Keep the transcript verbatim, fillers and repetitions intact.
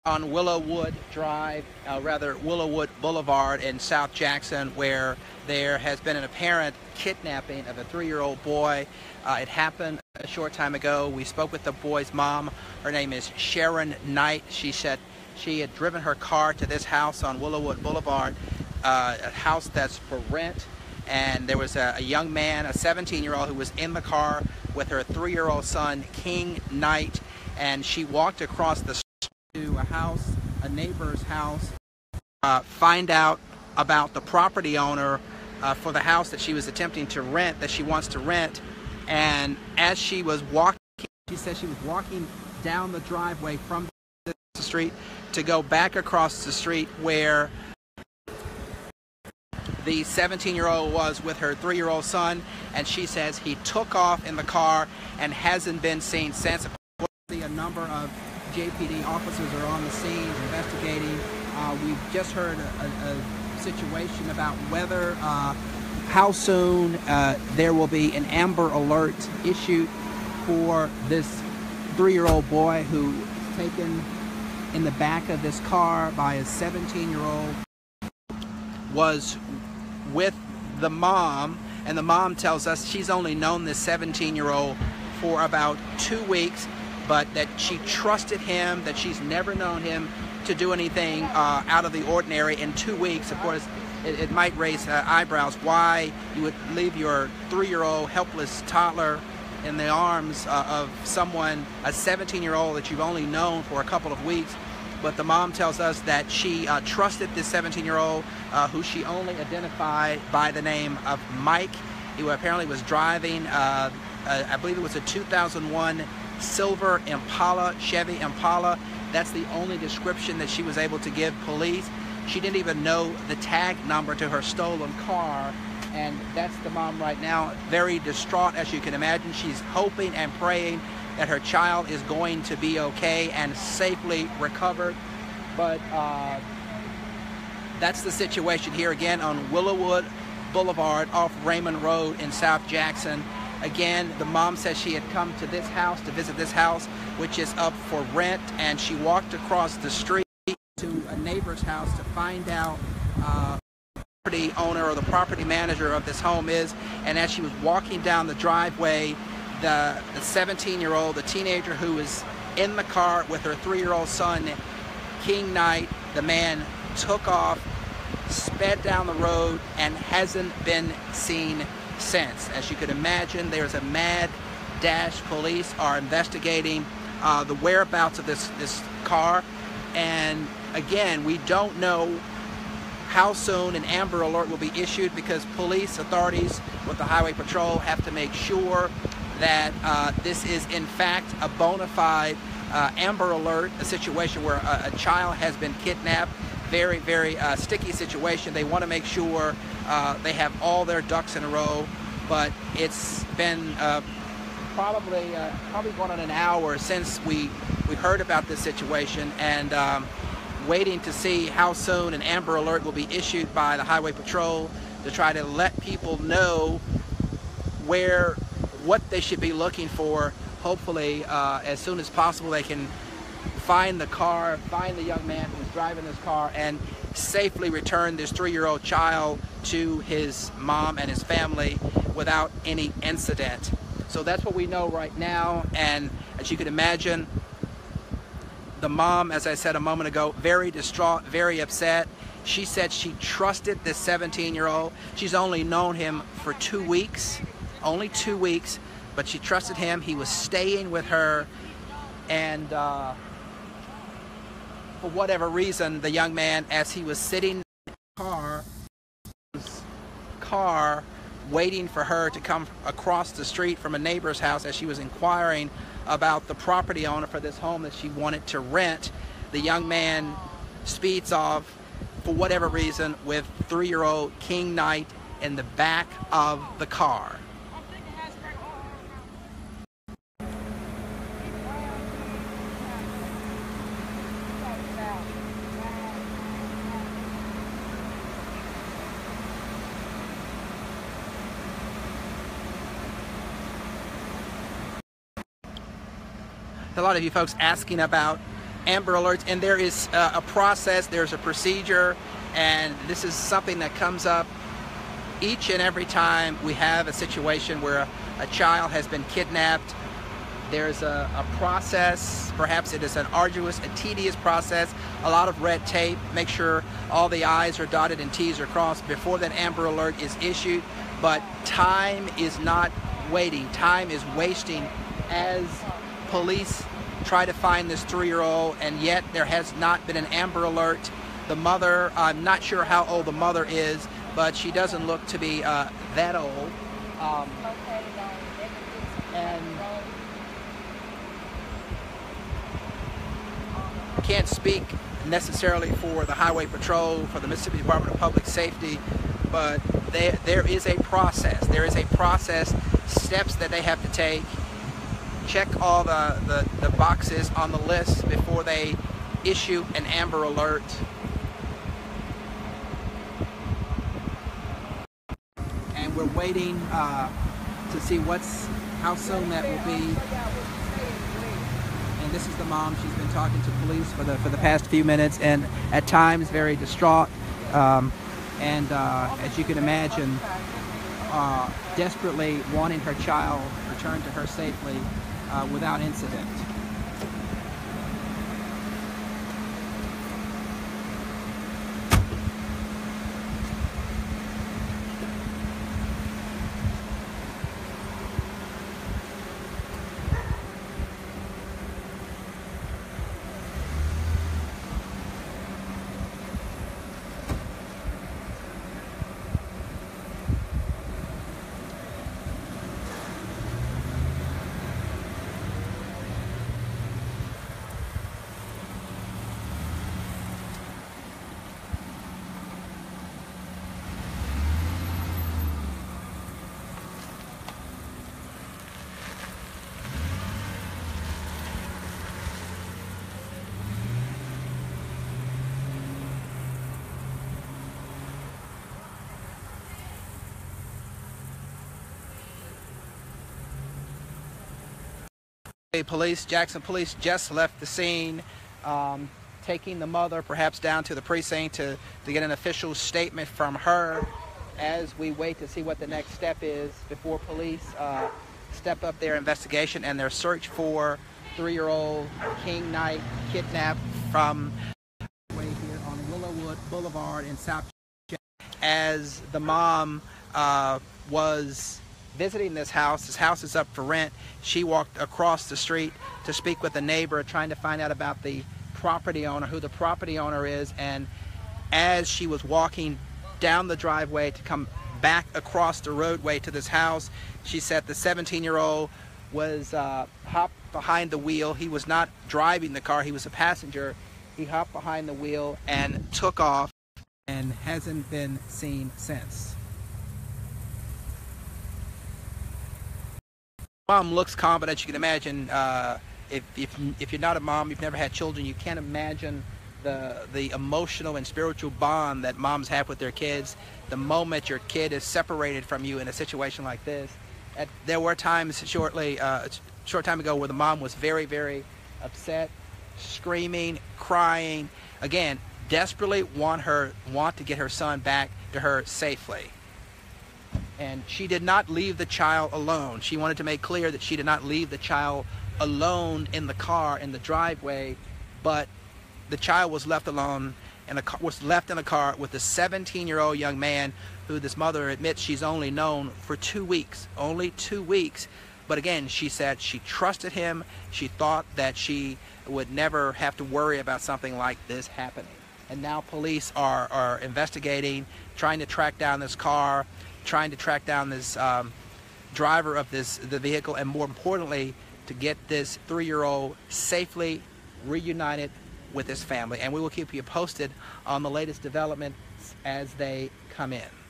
on Willowwood Drive, uh, rather Willowwood Boulevard in South Jackson, where there has been an apparent kidnapping of a three-year-old boy. Uh, it happened a short time ago. We spoke with the boy's mom. Her name is Sharon Knight. She said she had driven her car to this house on Willowwood Boulevard, uh, a house that's for rent, and there was a, a young man, a seventeen-year-old, who was in the car with her three-year-old son, King Knight, and she walked across the to a house, a neighbor's house, uh, find out about the property owner uh, for the house that she was attempting to rent, that she wants to rent. And as she was walking, she said she was walking down the driveway from the street to go back across the street where the seventeen-year-old was with her three-year-old son, and she says he took off in the car and hasn't been seen since. A number of J P D officers are on the scene investigating. Uh, we've just heard a, a, a situation about whether, uh, how soon uh, there will be an Amber Alert issued for this three-year-old boy who was taken in the back of this car by a seventeen-year-old, was with the mom, and the mom tells us she's only known this seventeen-year-old for about two weeks, but that she trusted him, that she's never known him to do anything uh, out of the ordinary. In two weeks, of course, it, it might raise uh, eyebrows why you would leave your three-year-old helpless toddler in the arms uh, of someone, a seventeen-year-old that you've only known for a couple of weeks. But the mom tells us that she uh, trusted this seventeen-year-old, uh, who she only identified by the name of Mike, who apparently was driving, uh, uh, I believe it was a two thousand one silver Impala, Chevy Impala. That's the only description that she was able to give police. She didn't even know the tag number to her stolen car, and that's the mom right now, very distraught, as you can imagine. She's hoping and praying that her child is going to be okay and safely recovered. But uh, that's the situation here again on Willowwood Boulevard off Raymond Road in South Jackson. Again, the mom says she had come to this house, to visit this house, which is up for rent, and she walked across the street to a neighbor's house to find out uh, who the property owner or the property manager of this home is. And as she was walking down the driveway, the seventeen-year-old, the teenager who was in the car with her three-year-old son, King Knight, the man took off, sped down the road, and hasn't been seen since. As you could imagine, there's a mad dash. Police are investigating uh, the whereabouts of this this car, and again, we don't know how soon an Amber Alert will be issued, because police authorities with the Highway Patrol have to make sure that uh, this is in fact a bona fide uh, Amber Alert, a situation where a, a child has been kidnapped. Very, very uh, sticky situation. They want to make sure uh, they have all their ducks in a row, but it's been uh, probably uh, probably going on an hour since we we heard about this situation, and um, waiting to see how soon an Amber Alert will be issued by the Highway Patrol to try to let people know where, what they should be looking for. Hopefully, uh, as soon as possible, they can find the car, find the young man who was driving this car, and safely return this three-year-old child to his mom and his family without any incident. So that's what we know right now, and as you can imagine, the mom, as I said a moment ago, very distraught, very upset. She said she trusted this seventeen-year-old. She's only known him for two weeks, only two weeks, but she trusted him. He was staying with her, and uh, for whatever reason, the young man, as he was sitting in the car, his car, waiting for her to come across the street from a neighbor's house as she was inquiring about the property owner for this home that she wanted to rent, the young man speeds off, for whatever reason, with three-year-old King Knight in the back of the car. A lot of you folks asking about Amber Alerts, and there is uh, a process, there's a procedure, and this is something that comes up each and every time we have a situation where a, a child has been kidnapped. There's a, a process, perhaps it is an arduous, a tedious process, a lot of red tape, make sure all the I's are dotted and T's are crossed before that Amber Alert is issued, but time is not waiting, time is wasting as police try to find this three-year-old, and yet there has not been an Amber Alert. The mother, I'm not sure how old the mother is, but she doesn't look to be uh, that old. Um, and can't speak necessarily for the Highway Patrol, for the Mississippi Department of Public Safety, but there, there is a process. There is a process, steps that they have to take. Check all the, the, the boxes on the list before they issue an Amber Alert. And we're waiting uh, to see what's how soon that will be. And this is the mom. She's been talking to police for the for the past few minutes, and at times very distraught. Um, and uh, as you can imagine, uh, desperately wanting her child returned to her safely. Uh, without incident. Police, Jackson Police just left the scene, um, taking the mother perhaps down to the precinct to, to get an official statement from her as we wait to see what the next step is before police uh, step up their investigation and their search for three-year-old King Knight kidnapped from way here on Willowwood Boulevard in South. As the mom uh, was visiting this house, this house is up for rent. She walked across the street to speak with a neighbor, trying to find out about the property owner, who the property owner is, and as she was walking down the driveway to come back across the roadway to this house, she said the seventeen-year-old was uh, hopped behind the wheel. He was not driving the car, he was a passenger. He hopped behind the wheel and took off and hasn't been seen since. Mom looks calm, but as you can imagine, uh, if, if, if you're not a mom, you've never had children, you can't imagine the, the emotional and spiritual bond that moms have with their kids. The moment your kid is separated from you in a situation like this. At, there were times shortly, uh, a short time ago where the mom was very, very upset, screaming, crying, again, desperately want her, want to get her son back to her safely. And she did not leave the child alone. She wanted to make clear that she did not leave the child alone in the car, in the driveway, but the child was left alone and was left in a car with a seventeen-year-old young man who this mother admits she's only known for two weeks, only two weeks. But again, she said she trusted him. She thought that she would never have to worry about something like this happening. And now police are, are investigating, trying to track down this car, trying to track down this um, driver of this the vehicle, and more importantly, to get this three-year-old safely reunited with his family. And we will keep you posted on the latest developments as they come in.